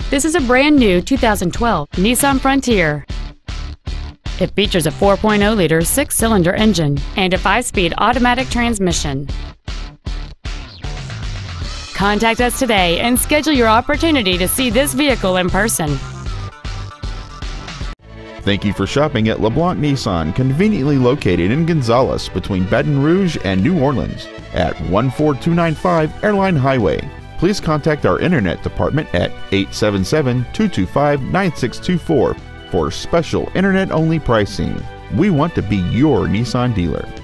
This is a brand new 2012 Nissan Frontier. It features a 4.0-liter six-cylinder engine and a 5-speed automatic transmission. Contact us today and schedule your opportunity to see this vehicle in person. Thank you for shopping at LeBlanc Nissan, conveniently located in Gonzales between Baton Rouge and New Orleans at 14295 Airline Highway. Please contact our internet department at 877-225-9624 for special internet-only pricing. We want to be your Nissan dealer.